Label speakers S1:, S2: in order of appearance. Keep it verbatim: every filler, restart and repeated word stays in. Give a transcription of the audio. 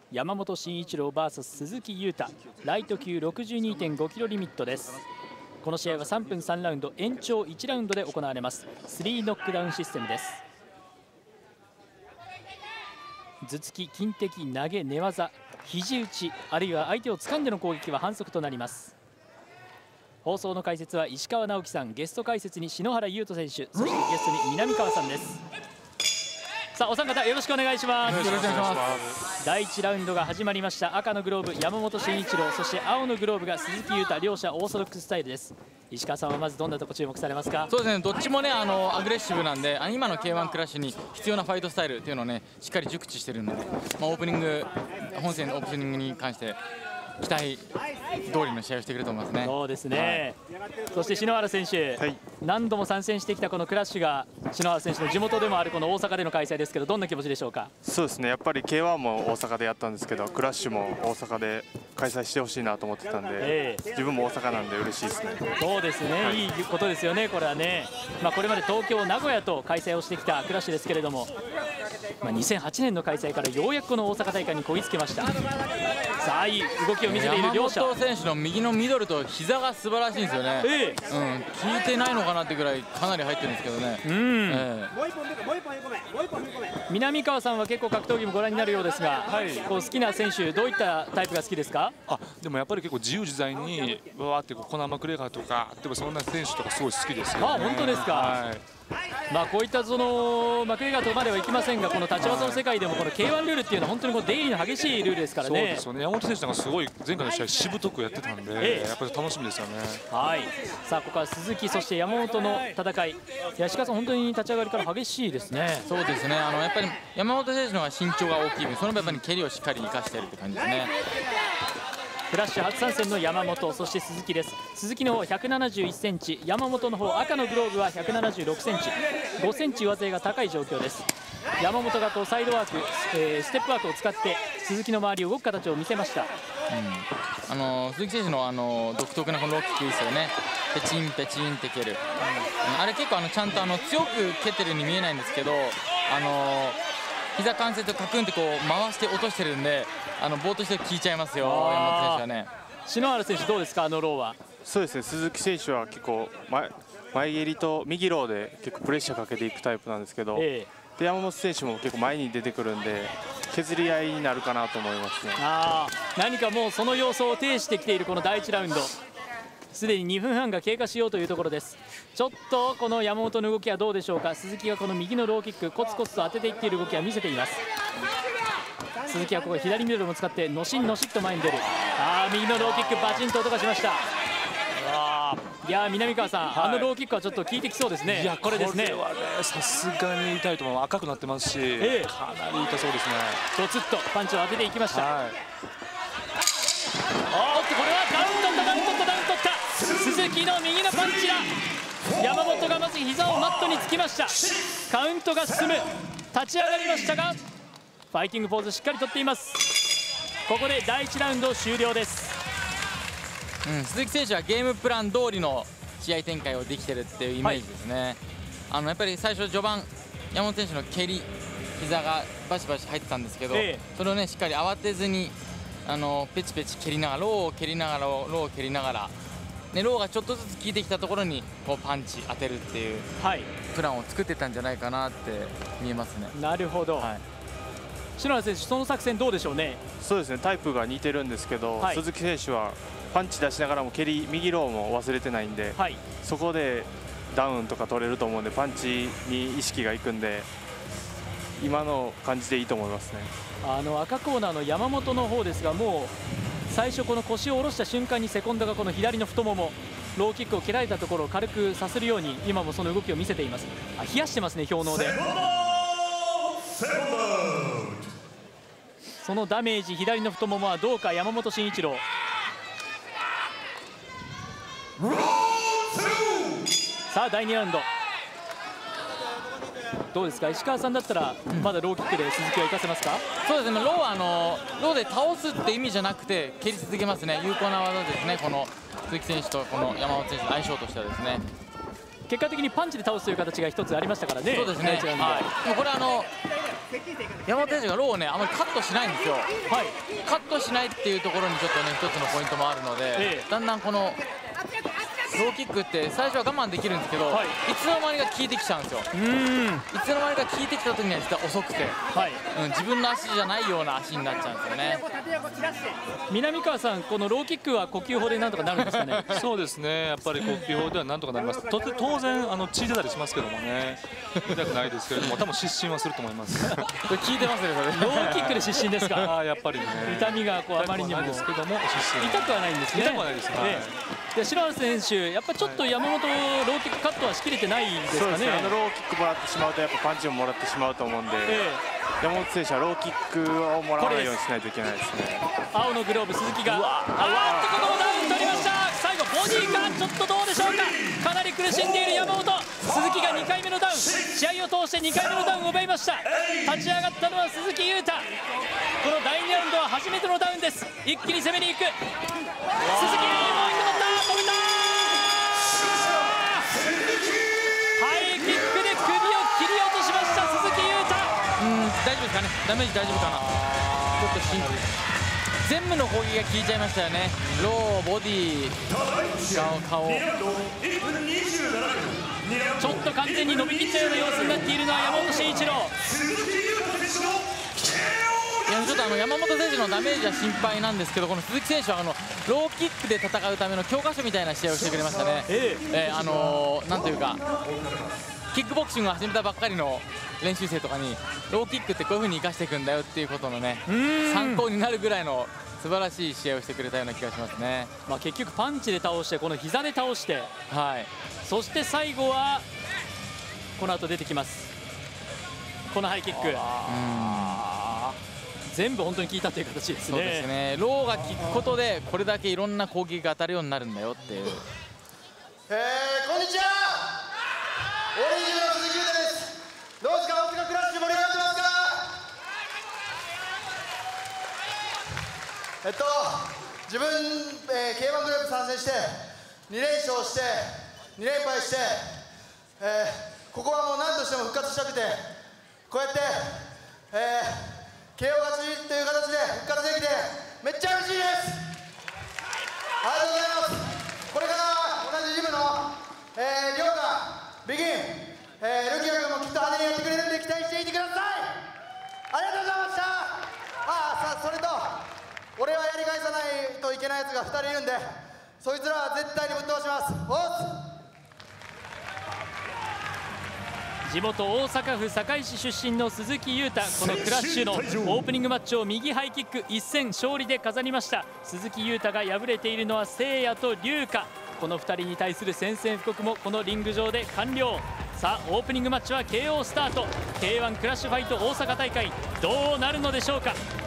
S1: 山本慎一郎 ブイエス 鈴木優太、ライト級 ろくじゅうにてんごキロリミットです。この試合はさんぷんさんラウンド、延長いちラウンドで行われます。スリーノックダウンシステムです。頭突き、金的、投げ、寝技、肘打ち、あるいは相手を掴んでの攻撃は反則となります。放送の解説は石川直樹さん、ゲスト解説に篠原優斗選手、そしてゲストに南川さんです。さあ、お三方よろしくお願いします。よろしくお願いします。だいいちラウンドが始まりました。赤のグローブ山本慎一郎、そして青のグローブが鈴木優太、両者オーソドックススタイルです。石川さんはまずどんなとこ注目されますか？
S2: そうですね、どっちもねあのアグレッシブなんで、今の ケーワン クラッシュに必要なファイトスタイルっていうのをねしっかり熟知してるので、まあ、オープニング本戦のオープニングに関して期待通りの試合をしてくれると思いますね。
S1: そうですね、はい、そして篠原選手、はい、何度も参戦してきたこのクラッシュが篠原選手の地元でもあるこの大阪での開催ですけど、どんな気持ちでしょうか？
S3: そうですね、やっぱり ケーワン も大阪でやったんですけど、クラッシュも大阪で開催してほしいなと思ってたんで、えー、自分も大阪なんで嬉しいですね。
S1: そうですね、はい、いいことですよね、これはね。まあ、これまで東京、名古屋と開催をしてきたクラッシュですけれども、まあ、にせんはちねんの開催からようやくこの大阪大会にこぎつけました。さあ、いい動きを見せている両者。
S2: 山本選手の右のミドルと膝が素晴らしいんですよね。えーうん、効いてないのかなってぐらいかなり入ってるんですけどね。うん、えー、
S1: 南川さんは結構格闘技もご覧になるようですが、はい、こう好きな選手どういったタイプが好きですか？
S4: あ、でもやっぱり結構自由自在にわーってこうコナー・マクレガーとか、でもそんな選手とかすごい好きですよね。
S1: あ、本当ですか。はい、まあこういったそのマクレガーとまではいきませんが、この立ち技の世界でもこの ケーワン ルールっていうのは本当にこう出入りの激しいルールですからね。
S4: そうですよね。山本選手なんかすごい前回の試合しぶとくやってたんで、ええ、やっぱり楽しみですよね。
S1: はい。さあここは鈴木そして山本の戦い。石川さん本当に立ち上がりから激しいですね。
S2: そうですね。あのやっぱり山本選手の方が身長が大きい分、その分やっぱり蹴りをしっかり生かしているって感じですね。
S1: フラッシュ初参戦の山本、そして鈴木です。鈴木の方ひゃくななじゅういっセンチ、山本の方赤のグローブはひゃくななじゅうろくセンチ、ごセンチ上背が高い状況です。山本がこうサイドワーク、えー、ステップワークを使って鈴木の周りを動く形を見せました。
S2: うん、あの鈴木選手のあの独特なこのローキックいいですよね。ペチンペチンって蹴る、うん、あれ結構あのちゃんとあの強く蹴ってるように見えないんですけど、あの膝関節をカクンってこう回して落としてるんで、あのボーとして効いちゃいますよ、山本選手はね。
S1: 篠原選手どうですか、あのローは？
S3: そうですね、鈴木選手は結構前前蹴りと右ローで結構プレッシャーかけていくタイプなんですけど、ええ、で山本選手も結構前に出てくるんで削り合いになるかなと思いますね。
S1: あ、何かもうその様相を呈してきているこのだいいちラウンド、すでににふんはんが経過しようというところです。ちょっとこの山本の動きはどうでしょうか。鈴木がこの右のローキックコツコツと当てていっている動きは見せています。鈴木はここ左ミドルも使ってのしんのしっと前に出る。あー、右のローキックバチンと音がしました。いやー、南川さん、はい、あのローキックはちょっと効いてきそうですね。
S4: いや、これですね、さすがに痛いと思う。赤くなってますし、えー、かなり痛そうですね。
S1: ドツッとパンチを当てていきました。はい、おっと、これはダウン取ったダウン取ったダウン取った。鈴木の右のパンチだ。山本がまず膝をマットにつきました。カウントが進む。立ち上がりましたがファイティングポーズしっかりとっています。ここでだいいちラウンド終了です。
S2: うん、鈴木選手はゲームプラン通りの試合展開をできてるっていうイメージですね。はい、あのやっぱり最初序盤山本選手の蹴り膝がバシバシ入ってたんですけど、ええ、それをねしっかり慌てずにあのペチペチ蹴りながらローを蹴りながらローを蹴りながら、ね、ローがちょっとずつ効いてきたところにこうパンチ当てるっていうプランを作ってたんじゃないかなって見えますね。
S1: なるほど。はい、篠原選手、その作戦どうでしょうね。
S3: そうですね、タイプが似てるんですけど、はい、鈴木選手はパンチ出しながらも蹴り右ローも忘れてないんで、はい、そこでダウンとか取れると思うんでパンチに意識がいくんで今の感じでいいと思いますね。
S1: あの赤コーナーの山本の方ですが、もう最初この腰を下ろした瞬間にセコンドがこの左の太ももローキックを蹴られたところを軽くさせるように今もその動きを見せています。あ、冷やしてますね、氷のうで。そのダメージ、左の太ももはどうか。山本慎一郎、さあだいにラウンドどうですか。石川さんだったらまだローキックで鈴木は生かせますか？
S2: そうですね、ローはあのローで倒すって意味じゃなくて蹴り続けますね。有効な技ですね、この鈴木選手とこの山本選手の相性としてはですね。
S1: 結果的にパンチで倒すという形が一つありましたからね。
S2: そうですね、はい、でもこれあの山本選手がローをねあまりカットしないんですよ。はい、カットしないっていうところにちょっとね一つのポイントもあるので、ええ、だんだんこのローキックって最初は我慢できるんですけど、はい、いつの間にか効いてきちゃうんですよ。うんいつの間にか効いてきた時には実は遅くて、はいうん、自分の足じゃないような足になっちゃうんですよね。
S1: 南川さん、このローキックは呼吸法でなんとかなるんですかね。
S4: そうですね、やっぱり呼吸法ではなんとかなります。と当然あの血出たりしますけどもね、痛くないですけれども、多分失神はすると思います。
S2: これ効いてますね、それ。
S1: ローキックで失神ですか。
S4: あやっぱりね。
S1: 痛みがこうあまりにも
S4: ですけども失神。
S1: 痛くはないんですね。
S4: 痛くはないですね。はい
S1: で篠原選手、やっぱりちょっと山本ローキックカットはしきれてないですかね。
S3: そうですね、あのローキックもらってしまうとやっぱパンチももらってしまうと思うんで、ええ、山本選手はローキックをもらわないようにしないといけないですね。
S1: 青のグローブ鈴木があーっとここもダウン取りました。最後ボディかちょっとどうでしょうか。かなり苦しんでいる山本、鈴木がにかいめのダウン、試合を通してにかいめのダウンを奪いました。立ち上がったのは鈴木優太。このだいにラウンドは初めてのダウンです。一気に攻めに行く鈴木、もう一個取った、止めた。ハイキックで首を切り落としました鈴木優太。
S2: うん大丈夫ですかね、ダメージ大丈夫かな。ちょっとしん全部の攻撃が効いちゃいましたよね。ロー、ボディ、顔、顔
S1: ちょっと完全に伸びきったような様子になっているのは山本慎一郎。
S2: いやちょっとあの山本選手のダメージは心配なんですけど、この鈴木選手はあのローキックで戦うための教科書みたいな試合をしてくれましたね。えええー、あのー、なんというかキックボクシングを始めたばっかりの練習生とかにローキックってこういう風に生かしていくんだよっていうことのね参考になるぐらいの素晴らしい試合をしてくれたような気がしますね。
S1: まあ結局パンチで倒して、この膝で倒して、はい、そして最後はこの後出てきますこのハイキック。全部本当に効いたという形ですね。
S2: そうですね、ローが効くことでこれだけいろんな攻撃が当たるようになるんだよっていう。
S5: えー、こんにちは、オレンジの鈴木優太です。どうですか、大阪クラッシュ盛り上がってますか。えっと自分、えー、ケーワン グループ参戦してに連勝してに連敗して、えー、ここはもう何としても復活したくて、こうやって、えーケーオー 勝ちという形で復活できてめっちゃ嬉しいです。ありがとうございます。これからは同じジムの、えー、亮がビギン、えー、ルキア君もきっと派手にやってくれるんで期待していてください。ありがとうございました。ああさそれと俺はやり返さないといけないやつがふたりいるんで、そいつらは絶対にぶっ飛ばします。おっ
S1: 地元大阪府堺市出身の鈴木優太、このクラッシュのオープニングマッチを右ハイキック一戦勝利で飾りました。鈴木優太が敗れているのは聖也と龍華。このふたりに対する宣戦布告もこのリング上で完了。さあオープニングマッチは ケーオー スタート。 ケーワン クラッシュファイト大阪大会どうなるのでしょうか。